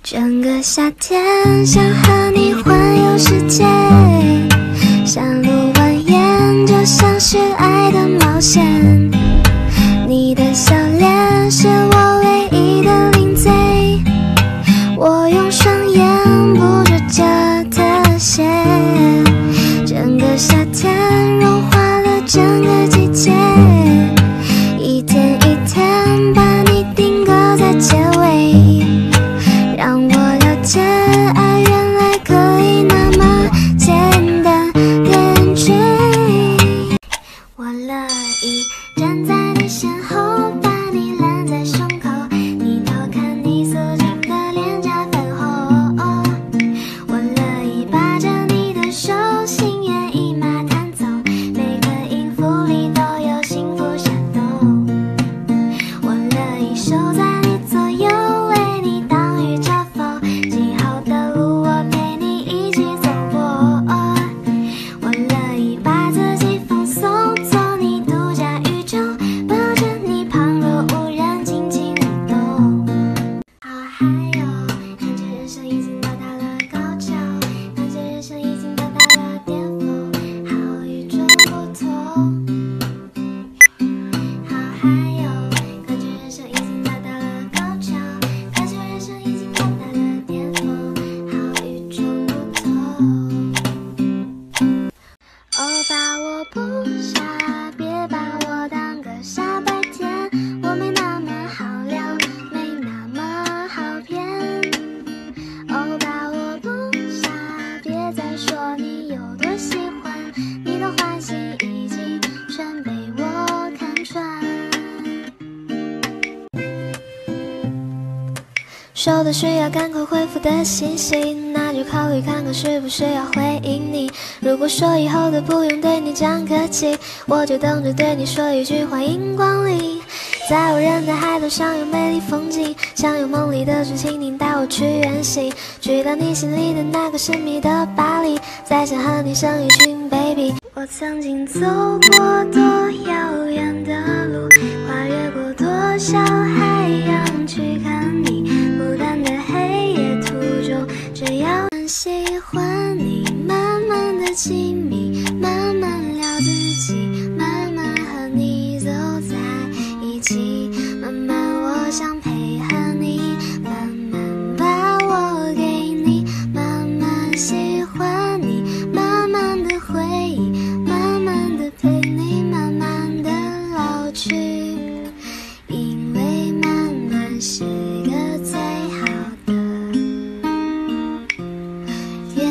整个夏天想和你环游世界，山路蜿蜒就像是爱的冒险。你的笑脸是我唯一的领罪，我用双眼捕捉着特写。整个夏天融化了整个季节，一天一天把你定格在结尾，让我了解爱原来可以那么简单点缀。我乐意站在你身后，把你揽在胸口，你偷看你素净的脸颊粉红。我乐意把着你的手，心猿意马弹奏，每个音符里都有幸福闪动。我乐意守在你左右，为你挡雨遮风，今后的路我陪你一起走过。我乐意把自己放松，做你独家宇宙，抱着你旁若无人，轻轻舞动。好嗨哟，感觉人生已经到达了高潮，感觉人生已经到达了巅峰，好与众不同。好嗨哟，感觉人生已经到达了高潮，感觉人生已经到达了巅峰，好与众不同。哦，把我不傻，别把我当个傻白甜，我没那么好撩，没那么好骗。哦，把我不傻，别再说你有多喜欢，你的欢喜已经全被我看穿。收到需要赶快回复的信息，那就考虑看看是不是要回应你。如果说以后都不用对你讲客气，我就等着对你说一句欢迎光临。在无人的海岛上有美丽风景，想有梦里的竹蜻蜓带我去远行，去到你心里的那个神秘的巴黎，再想和你生一群 baby。我曾经走过多遥远的路，跨越过多少海洋去看你，孤单的黑夜途中，只要喜欢你，慢慢的亲密，慢慢聊自己，慢慢和你走在一起，慢慢我想配合你，慢慢把我给你，慢慢喜欢你，慢慢的回忆，慢慢的陪你，慢慢的老去，因为慢慢是个最好的原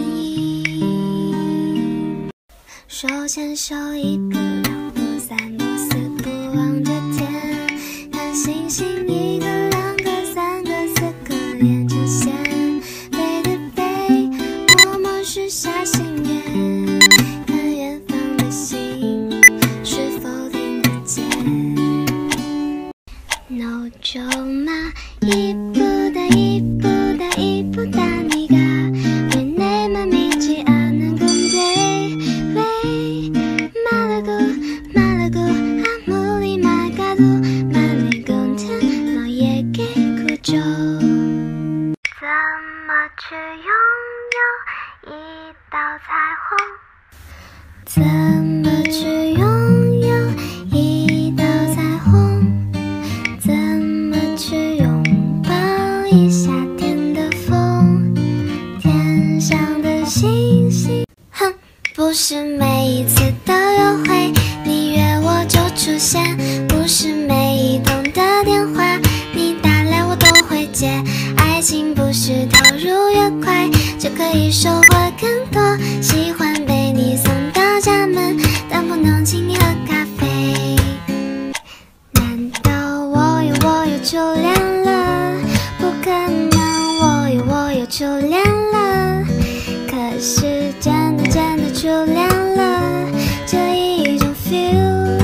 因。手牵手一步两步三步四步望着天，看星星一个两个三个四个连成线，背对背默默许下心愿，看远方的星是否听得见。No cuma ibu da ibu taniga Rene mamichi anan gumde Rei malagu amuli magadu Mani gunten no yeke kujo 怎么去拥有一道彩虹？怎么去拥有一道彩虹？怎么去拥抱一夏天的风？天上的星星，哼，不是每一次的约会你约我就出现，不是每一通的电话你打来我都会接。爱情不是投入越快就可以收获更多，喜欢被你送到家门，但不能请你喝咖啡。难道我有初恋了？不可能，我有初恋了。可是真的初恋了，这一种 feel。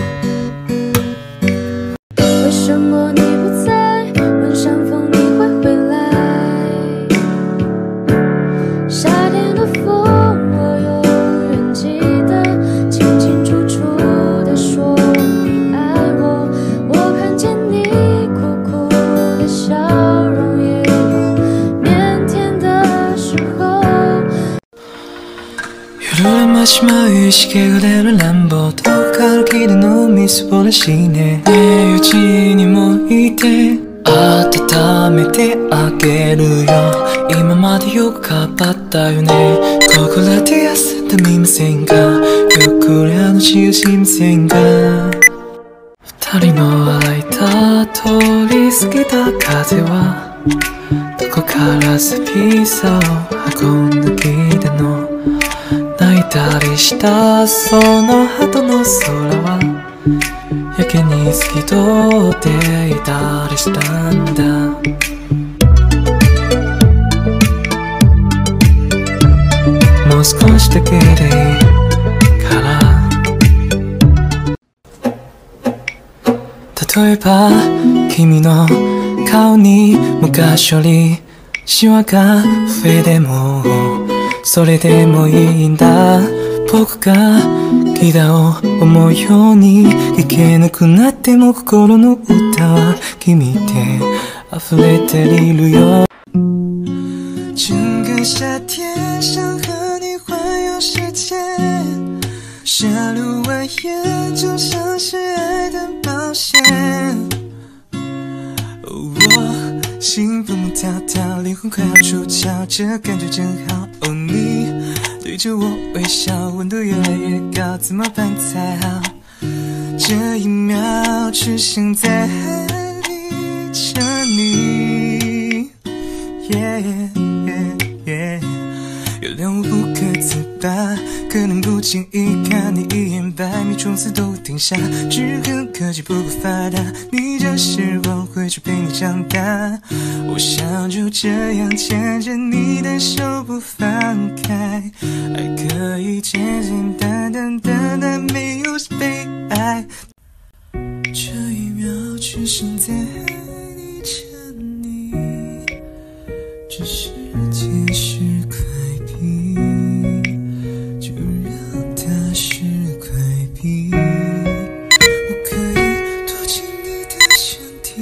为什么你不在？问山风你会回来？夏天的风，我永远记得，清清楚楚地说你爱我。我看见你苦苦的笑容，也有 마지막에 시계가 되는 람보도 가로길에 놓은 미소 보내시네 내 여친이 모이대温めてあげるよ今までよく頑張ったよねここらで休んでみませんかゆっくり話をしませんか二人の間通り過ぎた風はどこからさピザを運んできたの泣いたりしたその後の空はやけに透き通っていたりしたんだもう少しだけでいいから例えば君の顔に昔よりシワが増えてもそれでもいいんだ僕がギターを思うように弾けなくなっても心の歌は君で溢れているよ整个夏天想和你环游世界下路蜿蜒就像是爱的冒险我心蹦蹦跳跳灵魂快要出窍这感觉真好哦你对着我微笑温度越来越高怎么办才好这一秒只想在海里chờ你 yeah, yeah, yeah 原谅我不可自拔可能不经意看你一眼百米冲刺都停下只恨科技不够发达你这时光会去陪你长大我想就这样牵着你的手不放开爱可以简简单单单单没有悲哀这一秒只想在海里chờ你这世界是块冰就让它是块冰我可以躲进你的身体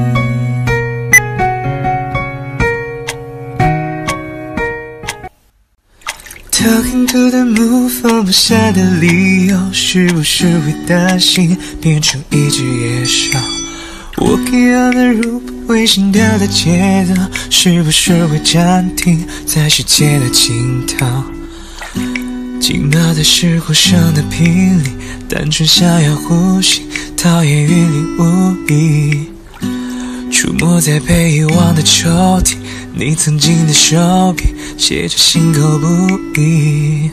talking to the moon 放不下的理由是不是会担心变成一只野兽Walking on the roof 为心跳的节奏是不是会暂停在世界的尽头静默的是火上的频率单纯想要呼吸讨厌云里雾里触摸在被遗忘的抽屉你曾经的手笔写着心口不一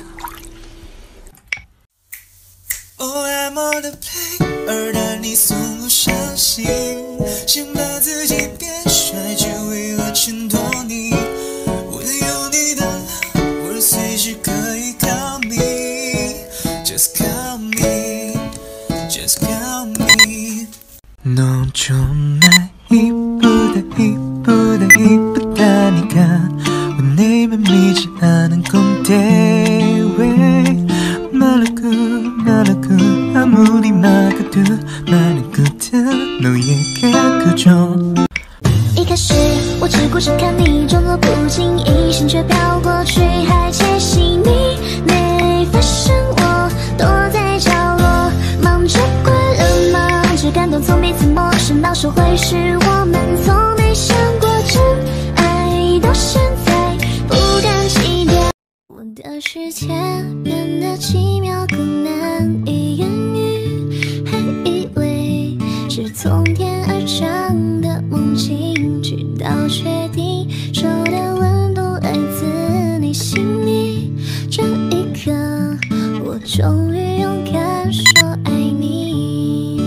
Oh I'm on the plane 而当你从不相信想把自己变帅只为了衬托你我能有你的 love 我随时可以 call me Just call me Just call me 넌 정말 이쁘다 이쁘다 이쁘다니까 왜 내 맘 믿지 않은 건데 왜 말라고 말라고 아무리 막아도 많은 끝은 너에게 그저 一开始我只顾着看你装作不经意心却飘过去还窃喜你没发现我躲在角落忙着关了忙着感动从彼此陌生到熟会是我们从没想过真爱到现在不敢期待我的世界变得奇妙更难以言喻还以为是从天而降的梦境直到确定手的温度来自你心里这一刻我终于勇敢说爱你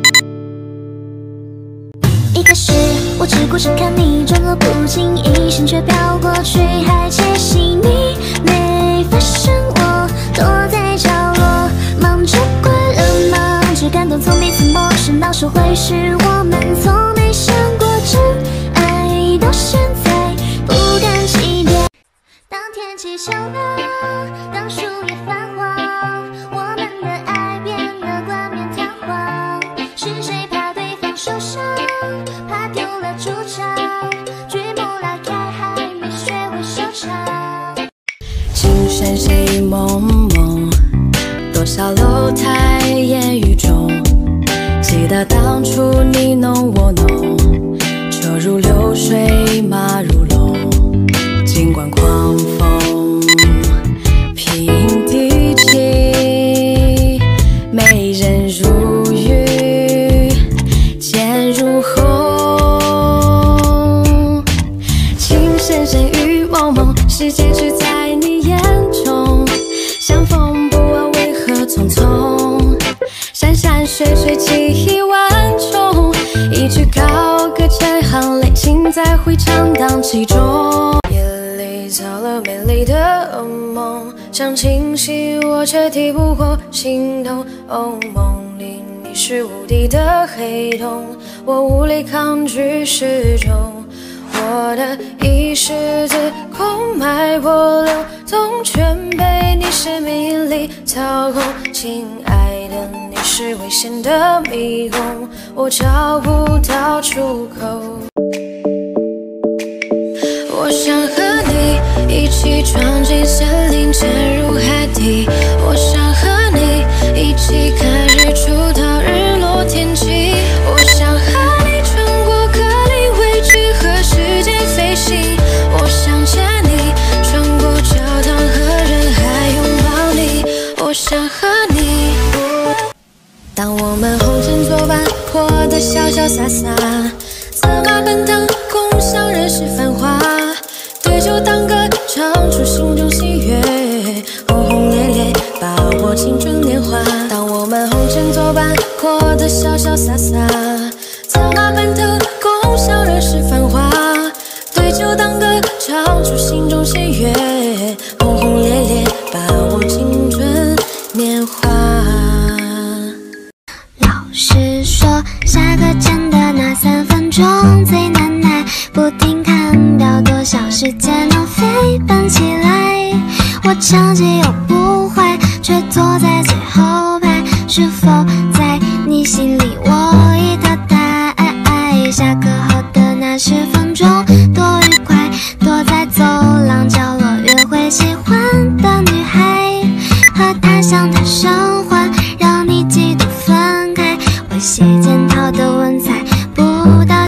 一开始我只顾着看你装作不经意心却飘过去还窃喜你没发现我躲在角落忙着关了忙着感动从彼此陌生到熟会是我们从没想过真爱到现在不敢期待当天气秋凉当树叶泛黄我们的爱变得冠冕堂皇是谁怕对方受伤怕丢了主场剧目拉开还没学会收场青山谁蒙蒙小楼台烟雨中，记得当初你侬我侬，车如流水马如龙，尽管狂风平地起，美人如玉剑如虹，情深深雨蒙蒙，世界只在你眼中，相逢不问为何匆匆，山山水水记忆万重，一句高歌震撼泪尽在回肠荡气中。夜里造了美丽的梦，想清晰我却抵不过心动。哦，梦里你是无敌的黑洞，我无力抗拒始终。我的意识自空脉波流动，全被你生命力操控。亲爱的，你是危险的迷宫，我找不到出口。我想和你一起闯进森林，潜入海底。我想和你一起看日出到日落天际。我想和你穿过隔离围距和时间飞行。我想牵你穿过教堂和人海拥抱你。我想和你，当我们红尘作伴，活得潇潇洒洒，策马奔腾，共享人世繁华。对酒当歌，唱出心中喜悦，轰轰烈烈，把握青春年华。当我们红尘作伴，活得潇潇洒洒，策马奔腾，共享人世繁华。对酒当歌，唱出心中喜悦，轰轰烈烈，把握青春年华。 老师说，下课前的那3分钟最难耐，不停看表多少时间能飞奔起来。我成绩又不坏，却坐在最后排，是否在你心里我